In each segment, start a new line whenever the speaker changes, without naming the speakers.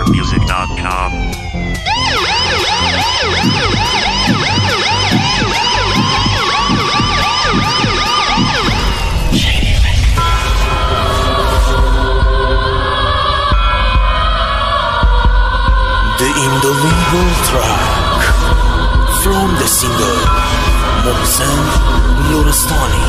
SoundCloudMusic.com.
The Indolable track from the singer Mohsen Lorestani.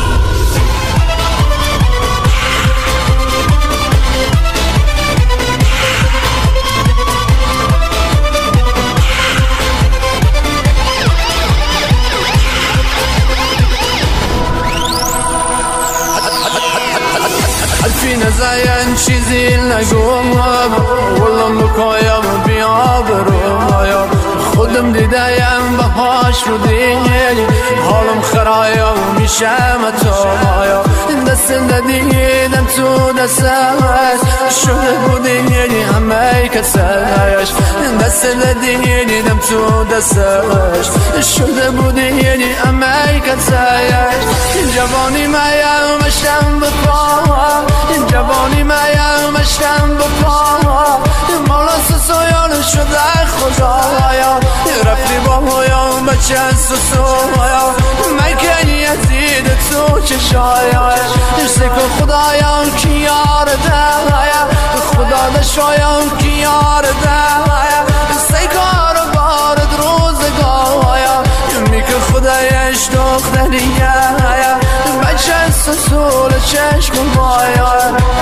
حرفی نزاین چیزی نگم ولم بکایم بیابرویم خودم دیدم بهاش رو دیدی حالم خرایم میشم تایم دست ندیدم تو دستش شده بودی همه کسش دست ندیدم تو دستش شده بودی همه کسش جوانی مایم مشتم بپاهم جوانی مایم مشتم بپاهم مالا سویان شده خدایا رفتی با مویم بچه سویا مکنی یزید تو چشایش سکو خدایم کی یار دهایا خدا دشایم کی یار دهایا سکار بارد روزگایا میکه خدایش دختریه بچه سسول چشم مایا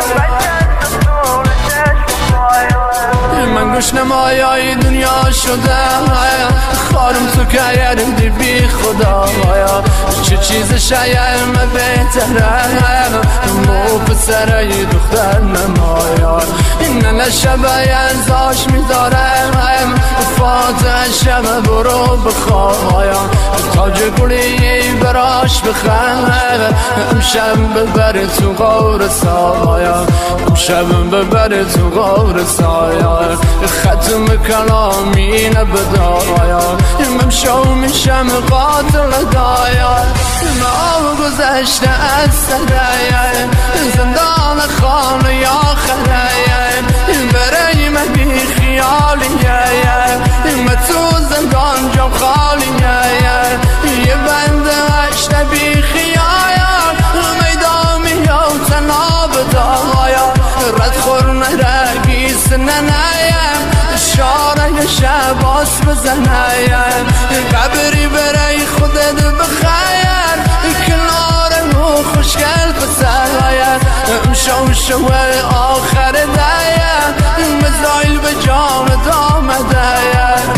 من گوش نمایای دنیا شده خارم تو که یردی بی خدا چه چیز شاید من بهتره مو پسره دختر نمایا نه نشبه ازاش میدارم فاتح شب برو بخوایم تاج گلی براش بخند امشب ببر تو غور سایم امشب ببر تو غور سایم ختم کلامی نبدایم ممشو میشم قاتل دایم ما گذشته از سرایم زندان خانه یا خرایم برای من بی خیالیم من تو زندان جام خالیم یه بند هشته بی خیالیم میدامی یا تناب دایم رد خور نرگیس ننایم شاره شباس بزنایم قبری برای خودت بخیر کنار مو خوشگل پسرایم شو آخر دایم مزایل به جان دامدایم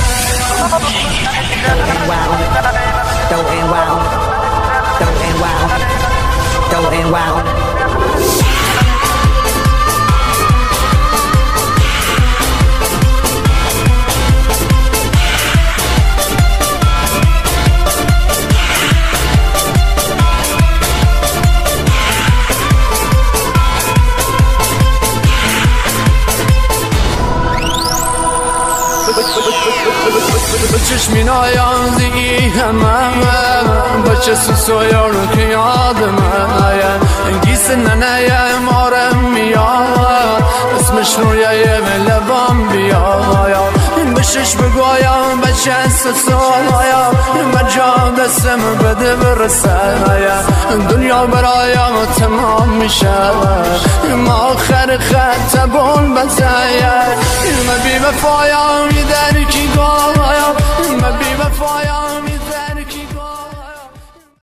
Don't wow.
چشمی نایم دیگی همه بچه سویان که یادم گیس ننایم آرم میاد اسمش رویه لبام بیایم بشش بگویم بچه سویایم مجا دستم بده برسایم دنیا برایم تمام میشه ما آخر خط بون بزایم من بی وفایم یه در کی گایم من بی وفایم